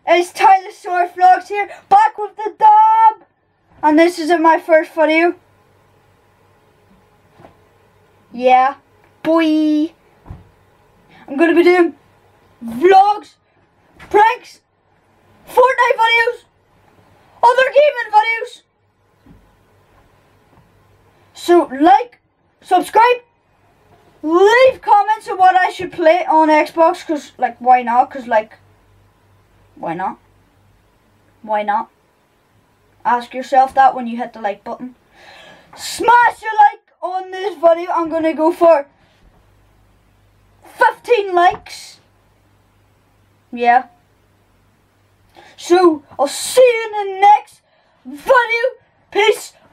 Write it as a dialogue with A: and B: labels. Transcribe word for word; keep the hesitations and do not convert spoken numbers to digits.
A: It's Tylosaurus Vlogs here, back with the dub! And this isn't my first video. Yeah, boy. I'm gonna be doing vlogs, pranks, Fortnite videos, other gaming videos. So like, subscribe, leave comments on what I should play on Xbox, cause like why not? Cause like why not? Why not? Ask yourself that when you hit the like button. Smash a like on this video. I'm gonna go for fifteen likes. Yeah. So I'll see you in the next video. Peace